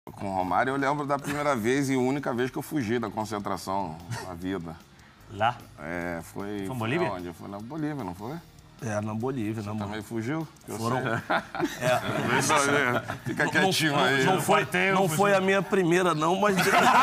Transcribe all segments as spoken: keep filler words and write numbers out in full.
Com o Romário, eu lembro da primeira vez e única vez que eu fugi da concentração na vida. Lá? É, foi... Foi em Bolívia? Foi onde? Foi na Bolívia, não foi? É, na Bolívia. Na Também fugiu? Eu Foram... é. Fica quietinho não, aí. Não, não, foi, não foi a minha primeira, não, mas...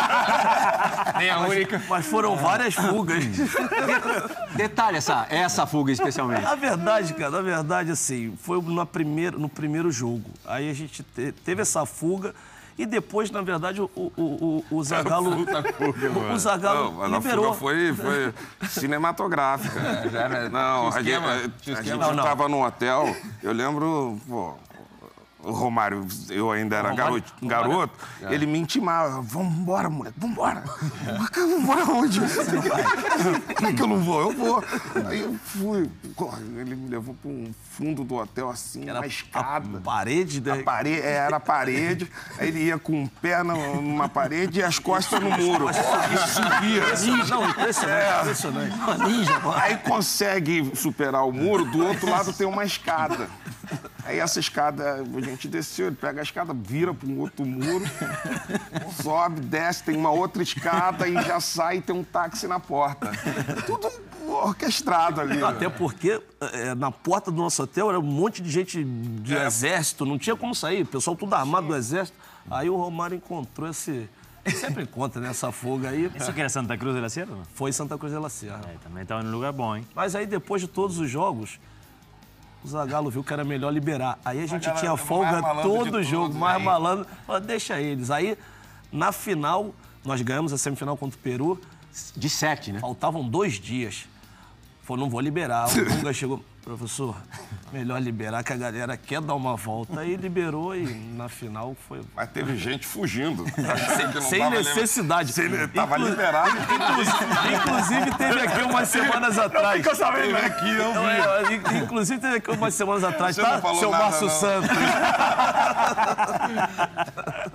Nem a única. Mas foram várias fugas. Detalhe, essa, essa fuga especialmente. Na verdade, cara, na verdade, assim, foi na primeira, no primeiro jogo. Aí a gente te, teve essa fuga e depois, na verdade, o, o, o, o Zagallo... Fuga, o, o Zagallo não, mas liberou. A fuga foi, foi cinematográfica. É, já era... Não, a gente, esquema, a, a gente não, não. tava no hotel, eu lembro... Pô, o Romário, eu ainda era Romário, garoto, garoto Romário. ele me intimava, vamos embora, moleque, vamos embora. Vamos embora onde? Como é que eu não vou? Eu vou. Aí eu fui, ele me levou para um fundo do hotel, assim, Era uma escada. a parede, né? A parede, é, era a parede, aí ele ia com o pé numa parede e as costas no muro. E subia. Não, impressionante, É. impressionante. Ninja, pô. Aí consegue superar o muro, do outro lado tem uma escada. Aí essa escada, a gente desceu, ele pega a escada, vira para um outro muro, sobe, desce, tem uma outra escada e já sai e tem um táxi na porta. Tudo orquestrado ali. Até porque é, na porta do nosso hotel era um monte de gente do É. exército, não tinha como sair, o pessoal tudo armado do exército. Aí o Romário encontrou esse... Sempre encontra, né, essa fuga aí. Isso que era Santa Cruz de la Sierra? Não? Foi em Santa Cruz de la Sierra. É, também estava num lugar bom, hein? Mas aí depois de todos os jogos, o Zagallo viu que era melhor liberar. Aí a gente Zagallo tinha é o mais folga malandro todo de jogo, todos, mais hein? malandro. Falou, deixa eles. Aí, na final, nós ganhamos a semifinal contra o Peru. De sete, né? Faltavam dois dias. Falou, não vou liberar. O Dunga chegou, professor, melhor liberar que a galera quer dar uma volta. Aí liberou e na final foi... Mas teve gente fugindo. Achando que não Sem tava necessidade. Sem, tava Inclu- liberado. Inclusive, inclusive teve aqui umas semanas atrás. Ficou sabendo aqui, eu vi. É, in- Inclusive teve aqui umas semanas atrás, Você tá? não falou Seu nada, Márcio não. Santos.